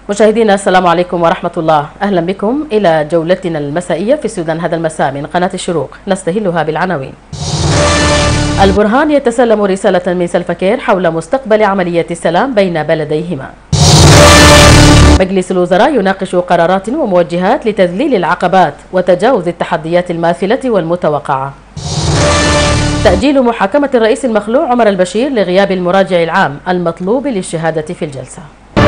مشاهدينا السلام عليكم ورحمة الله. أهلا بكم إلى جولتنا المسائية في السودان هذا المساء من قناة الشروق، نستهلها بالعناوين. البرهان يتسلم رسالة من سلفاكير حول مستقبل عملية السلام بين بلديهما. مجلس الوزراء يناقش قرارات وموجهات لتذليل العقبات وتجاوز التحديات الماثلة والمتوقعة. تأجيل محاكمة الرئيس المخلوع عمر البشير لغياب المراجع العام المطلوب للشهادة في الجلسة.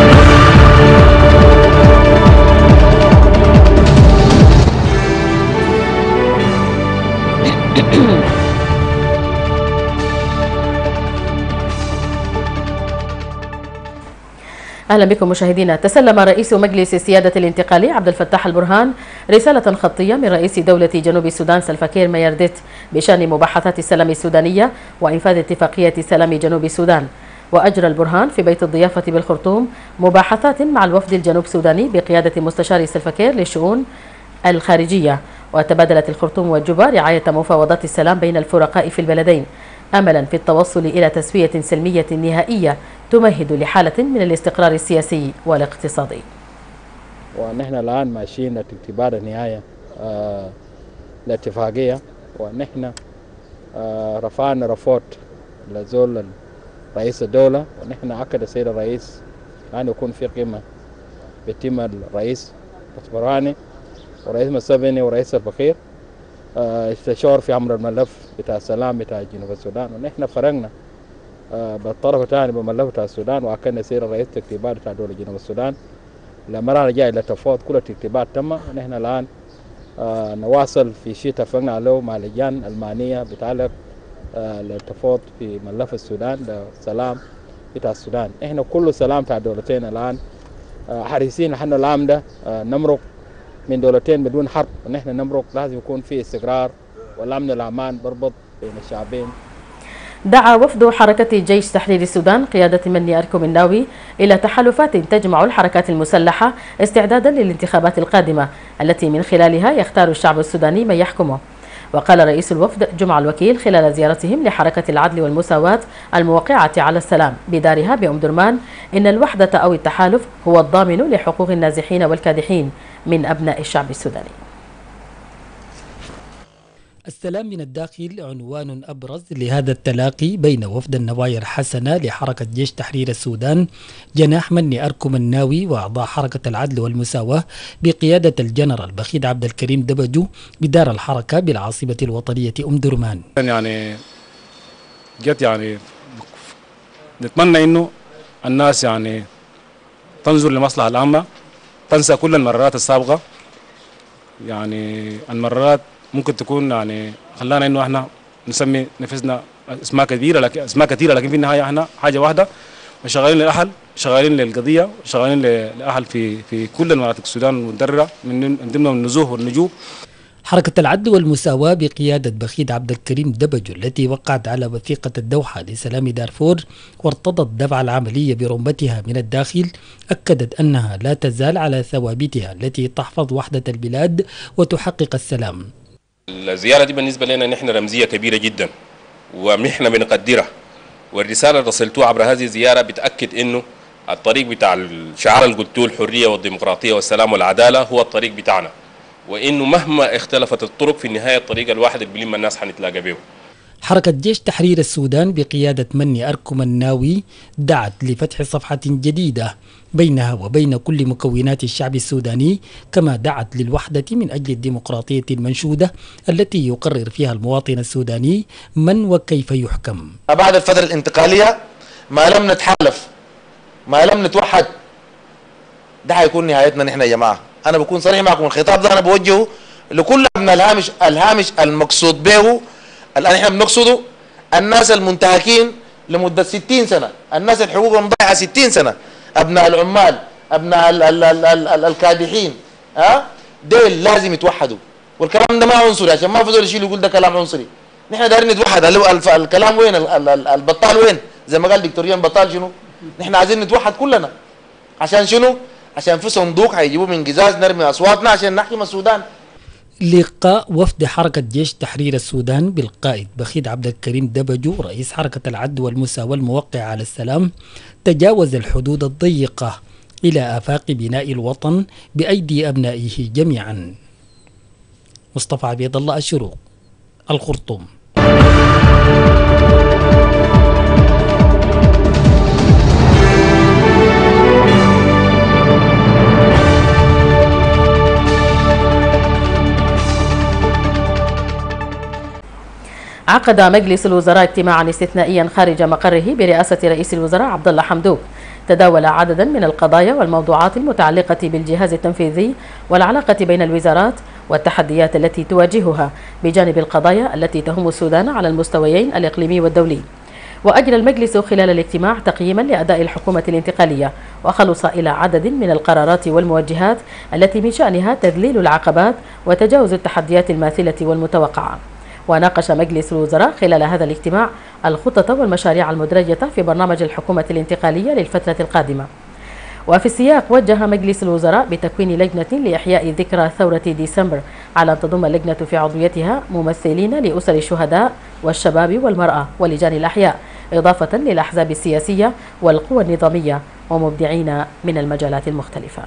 أهلا بكم مشاهدينا. تسلم رئيس مجلس السيادة الانتقالي عبد الفتاح البرهان رسالة خطية من رئيس دولة جنوب السودان سلفاكير ميرديت بشأن مباحثات السلام السودانية وإنفاذ اتفاقية سلام جنوب السودان. وأجرى البرهان في بيت الضيافة بالخرطوم مباحثات مع الوفد الجنوب السوداني بقيادة مستشار سلفاكير للشؤون الخارجية. وتبادلت الخرطوم والجوبا رعاية مفاوضات السلام بين الفرقاء في البلدين أملا في التوصل إلى تسوية سلمية نهائية تمهد لحالة من الاستقرار السياسي والاقتصادي. ونحن الآن ماشيين لاعتبار النهاية الاتفاقية، ونحن رفعنا رفوت لزول رئيس الدولة، ونحن أكد السيد الرئيس أن يكون في قمة بيتم الرئيس برهاني ورئيس مسبني ورئيس البخير استشار في أمر الملف بتاع السلام بتاع جنوب السودان، ونحن فرقنا بالطرف الثاني بملف بتاع السودان، وأكدنا السيد الرئيس ترتيبات بتاع دولة جنوب السودان لما جاي للتفاوض كل الترتيبات تم. ونحن الآن نواصل في شيء اتفقنا عليه مع اللجان المعنية بتعلق للتفاوض في ملف السودان للسلام بتاع السودان. احنا كل سلام بتاع الدولتين الآن حريصين نحن العام ده نمرق من دولتين بدون حرب، ونحن نمرق لازم يكون في استقرار والأمن والأمان بربط بين الشعبين. دعا وفد حركة جيش تحرير السودان قيادة مني أركم الناوي إلى تحالفات تجمع الحركات المسلحة استعدادا للانتخابات القادمة التي من خلالها يختار الشعب السوداني من يحكمه. وقال رئيس الوفد جمع الوكيل خلال زيارتهم لحركة العدل والمساواة الموقعة على السلام بدارها بأم درمان إن الوحدة أو التحالف هو الضامن لحقوق النازحين والكادحين من أبناء الشعب السوداني. السلام من الداخل عنوان أبرز لهذا التلاقي بين وفد النوايا الحسنة لحركة جيش تحرير السودان جناح مني أركم الناوي وأعضاء حركة العدل والمساواة بقيادة الجنرال بخيت عبد الكريم دبجو بدار الحركة بالعاصمة الوطنية أم درمان. يعني جت نتمنى إنه الناس تنظر للمصلحة العامة، تنسى كل المرارات السابقة. المرارات ممكن تكون خلانا انه احنا نسمي نفسنا اسماء كثيره، لكن في النهايه احنا حاجه واحده، شغالين للاهل، شغالين للقضيه، شغالين للاهل في كل مناطق السودان المتضرره من ضمنهم النزوح والنجوب. حركة العدل والمساواة بقيادة بخيت عبد الكريم دبجو التي وقعت على وثيقة الدوحة لسلام دارفور وارتضت دفع العملية برمتها من الداخل، أكدت أنها لا تزال على ثوابتها التي تحفظ وحدة البلاد وتحقق السلام. الزيارة دي بالنسبة لنا نحن رمزية كبيرة جدا ونحن بنقدرها، والرسالة اللي رسلتوها عبر هذه الزيارة بتأكد انه الطريق بتاع الشعار اللي قلتوه الحرية والديمقراطية والسلام والعدالة هو الطريق بتاعنا، وانه مهما اختلفت الطرق في النهاية الطريق الواحد اللي بلم الناس حنتلاقى به. حركة جيش تحرير السودان بقيادة مني أركم الناوي دعت لفتح صفحة جديدة بينها وبين كل مكونات الشعب السوداني، كما دعت للوحدة من أجل الديمقراطية المنشودة التي يقرر فيها المواطن السوداني من وكيف يحكم. بعد الفترة الانتقالية ما لم نتحالف، ما لم نتوحد، ده حيكون نهايتنا نحن يا جماعة. أنا بكون صريح معكم، الخطاب ده أنا بوجهه لكل أبناء الهامش المقصود به الآن احنا بنقصده الناس المنتهكين لمدة 60 سنة، الناس الحقوق مضيعة 60 سنة، أبناء العمال، أبناء الكادحين، ديل لازم يتوحدوا. والكلام ده ما عنصري عشان ما في زول يشيل يقول ده كلام عنصري. نحن دايرين نتوحد. الكلام وين؟ البطال وين؟ زي ما قال دكتور بطال شنو؟ نحن عايزين نتوحد كلنا. عشان شنو؟ عشان في صندوق هيجيبوه من قزاز نرمي أصواتنا عشان نحكم السودان. لقاء وفد حركة جيش تحرير السودان بالقائد بخيت عبد الكريم دبجو رئيس حركة العدل والمساواة الموقع على السلام تجاوز الحدود الضيقة إلى آفاق بناء الوطن بأيدي أبنائه جميعا. مصطفى عبيد الله، الشروق، الخرطوم. عقد مجلس الوزراء اجتماعا استثنائيا خارج مقره برئاسة رئيس الوزراء عبد الله حمدوك تداول عددا من القضايا والموضوعات المتعلقة بالجهاز التنفيذي والعلاقة بين الوزارات والتحديات التي تواجهها بجانب القضايا التي تهم السودان على المستويين الإقليمي والدولي. وأجرى المجلس خلال الاجتماع تقييما لأداء الحكومة الانتقالية وخلص إلى عدد من القرارات والموجهات التي من شأنها تذليل العقبات وتجاوز التحديات الماثلة والمتوقعة. وناقش مجلس الوزراء خلال هذا الاجتماع الخطط والمشاريع المدرجة في برنامج الحكومة الانتقالية للفترة القادمة. وفي السياق وجه مجلس الوزراء بتكوين لجنة لإحياء ذكرى ثورة ديسمبر، على أن تضم اللجنة في عضويتها ممثلين لأسر الشهداء والشباب والمرأة ولجان الأحياء، إضافة للأحزاب السياسية والقوى النظامية ومبدعين من المجالات المختلفة.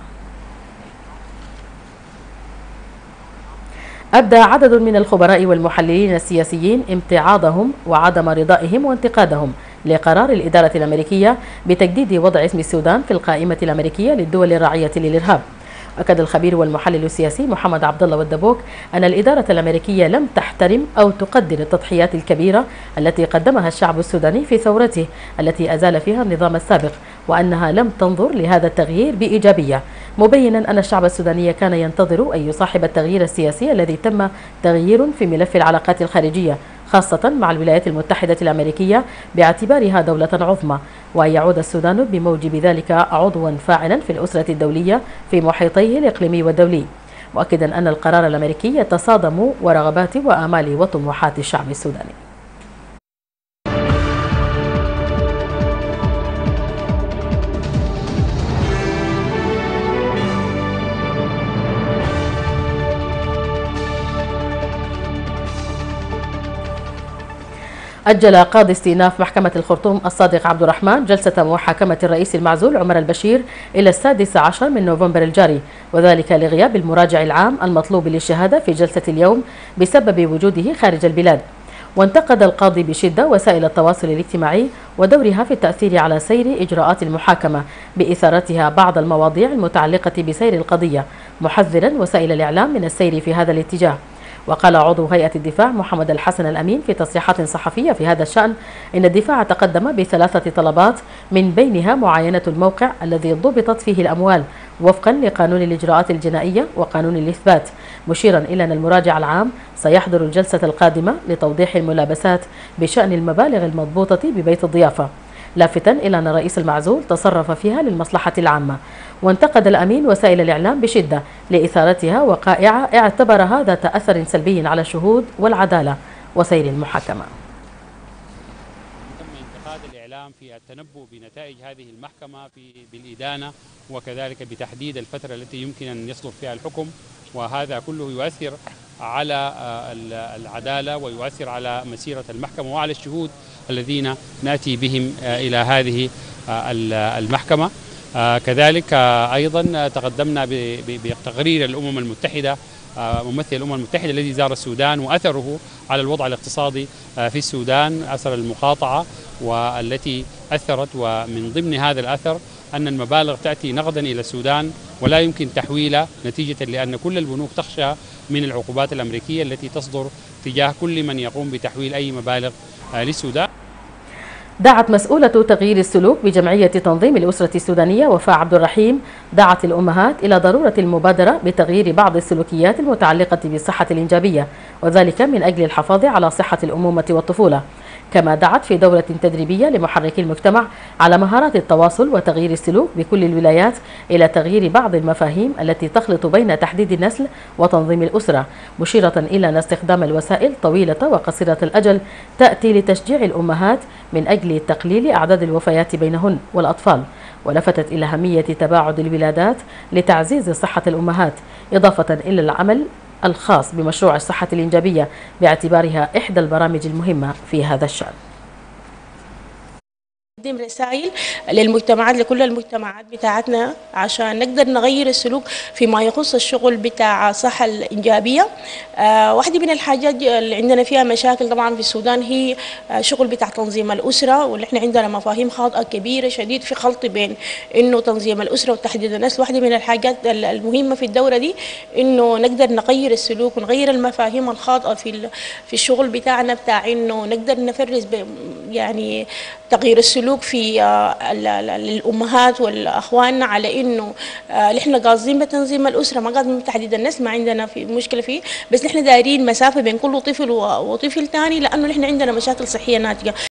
أبدى عدد من الخبراء والمحللين السياسيين امتعاضهم وعدم رضائهم وانتقادهم لقرار الإدارة الأمريكية بتجديد وضع اسم السودان في القائمة الأمريكية للدول الراعية للإرهاب. أكد الخبير والمحلل السياسي محمد عبد الله والدبوك أن الإدارة الأمريكية لم تحترم أو تقدر التضحيات الكبيرة التي قدمها الشعب السوداني في ثورته التي أزال فيها النظام السابق، وأنها لم تنظر لهذا التغيير بإيجابية، مبينا أن الشعب السوداني كان ينتظر أن يصاحب التغيير السياسي الذي تم تغيير في ملف العلاقات الخارجية، خاصة مع الولايات المتحدة الأمريكية باعتبارها دولة عظمى، وأن يعود السودان بموجب ذلك عضوا فاعلا في الأسرة الدولية في محيطيه الإقليمي والدولي، مؤكدا أن القرار الأمريكي يتصادم ورغبات وآمال وطموحات الشعب السوداني. أجل قاضي استئناف محكمة الخرطوم الصادق عبد الرحمن جلسة محاكمة الرئيس المعزول عمر البشير إلى 16 من نوفمبر الجاري، وذلك لغياب المراجع العام المطلوب للشهادة في جلسة اليوم بسبب وجوده خارج البلاد. وانتقد القاضي بشدة وسائل التواصل الاجتماعي ودورها في التأثير على سير إجراءات المحاكمة بإثارتها بعض المواضيع المتعلقة بسير القضية، محذرا وسائل الإعلام من السير في هذا الاتجاه. وقال عضو هيئة الدفاع محمد الحسن الأمين في تصريحات صحفية في هذا الشأن إن الدفاع تقدم ب3 طلبات، من بينها معاينة الموقع الذي ضبطت فيه الأموال وفقا لقانون الإجراءات الجنائية وقانون الإثبات، مشيرا إلى أن المراجع العام سيحضر الجلسة القادمة لتوضيح الملابسات بشأن المبالغ المضبوطة ببيت الضيافة، لافتا إلى أن الرئيس المعزول تصرف فيها للمصلحة العامة. وانتقد الأمين وسائل الإعلام بشدة لإثارتها وقائع اعتبرها ذات أثر سلبي على الشهود والعدالة وسير المحاكمة. تم انتقاد الإعلام في التنبؤ بنتائج هذه المحكمة بالإدانة، وكذلك بتحديد الفترة التي يمكن أن يصدر فيها الحكم، وهذا كله يؤثر على العدالة ويؤثر على مسيرة المحكمة وعلى الشهود الذين نأتي بهم إلى هذه المحكمة. كذلك أيضا تقدمنا بتقرير الأمم المتحدة، ممثل الأمم المتحدة الذي زار السودان وأثره على الوضع الاقتصادي في السودان، أثر المقاطعة والتي أثرت، ومن ضمن هذا الأثر أن المبالغ تأتي نقدا إلى السودان ولا يمكن تحويلها، نتيجة لأن كل البنوك تخشى من العقوبات الأمريكية التي تصدر تجاه كل من يقوم بتحويل أي مبالغ للسودان. دعت مسؤولة تغيير السلوك بجمعية تنظيم الأسرة السودانية وفاء عبد الرحيم دعت الأمهات إلى ضرورة المبادرة بتغيير بعض السلوكيات المتعلقة بالصحة الإنجابية، وذلك من أجل الحفاظ على صحة الأمومة والطفولة. كما دعت في دورة تدريبية لمحركي المجتمع على مهارات التواصل وتغيير السلوك بكل الولايات إلى تغيير بعض المفاهيم التي تخلط بين تحديد النسل وتنظيم الأسرة، مشيرة إلى أن استخدام الوسائل طويلة وقصيرة الأجل تأتي لتشجيع الأمهات من أجل تقليل أعداد الوفيات بينهن والأطفال، ولفتت إلى أهمية تباعد الولادات لتعزيز صحة الأمهات، إضافة إلى العمل الخاص بمشروع الصحة الإنجابية باعتبارها إحدى البرامج المهمة في هذا الشأن. نقدم رسائل للمجتمعات، لكل المجتمعات بتاعتنا، عشان نقدر نغير السلوك فيما يخص الشغل بتاع الصحة الإنجابية. واحدة من الحاجات اللي عندنا فيها مشاكل طبعا في السودان هي شغل بتاع تنظيم الأسرة، واللي احنا عندنا مفاهيم خاطئة كبيرة شديد، في خلط بين إنه تنظيم الأسرة وتحديد النسل. واحدة من الحاجات المهمة في الدورة دي إنه نقدر نغير السلوك ونغير المفاهيم الخاطئة في الشغل بتاعنا، بتاع إنه نقدر نفرز يعني تغيير السلوك في الأمهات والأخواننا على إنه نحن قاصدين بتنظيم الأسرة، ما قاصدين بتحديد النسل، ما عندنا في مشكلة فيه، بس نحن دايرين مسافة بين كل طفل وطفل ثاني، لأنه نحن عندنا مشاكل صحية ناتجة.